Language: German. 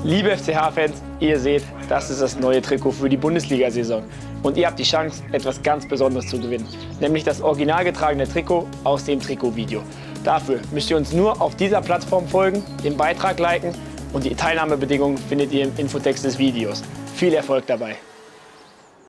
Liebe FCH-Fans, ihr seht, das ist das neue Trikot für die Bundesliga-Saison. Und ihr habt die Chance, etwas ganz Besonderes zu gewinnen. Nämlich das original getragene Trikot aus dem Trikotvideo. Dafür müsst ihr uns nur auf dieser Plattform folgen, den Beitrag liken und die Teilnahmebedingungen findet ihr im Infotext des Videos. Viel Erfolg dabei!